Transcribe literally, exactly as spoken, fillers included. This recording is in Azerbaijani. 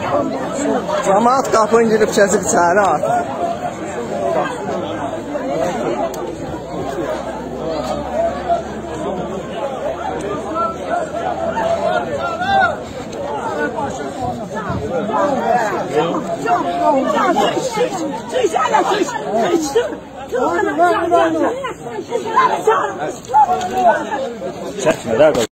Camaat qapını girib keçib içəri artıq. Çəkmə də qız.